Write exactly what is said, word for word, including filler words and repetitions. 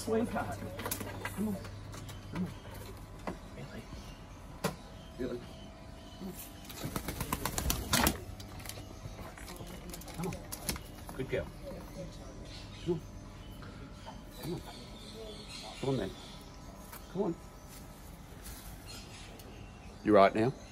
sweetheart. Come on. Come on. Billy. Billy. Come on. Good girl. Come on. Come on. Come on then. Come on. You right now?